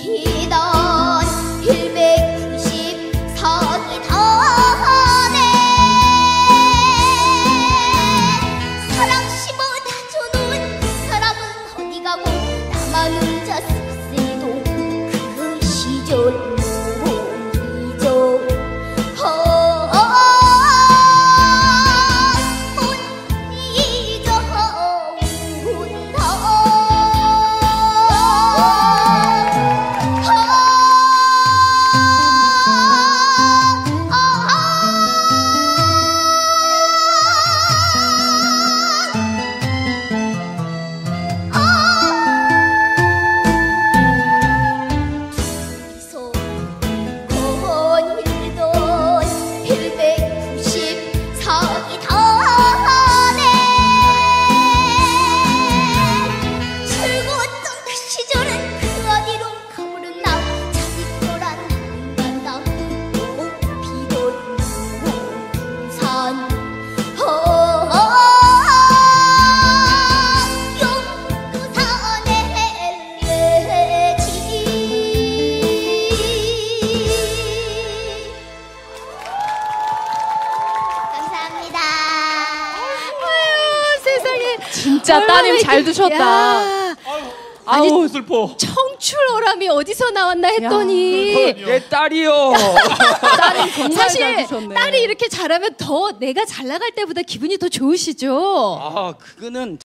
진짜 따님 잘 두셨다. 아우 슬퍼. 청출어람이 어디서 나왔나 했더니 내 딸이요. 따님 정말 사실 잘 두셨네. 딸이 이렇게 잘하면 더 내가 잘 나갈 때보다 기분이 더 좋으시죠? 아 그거는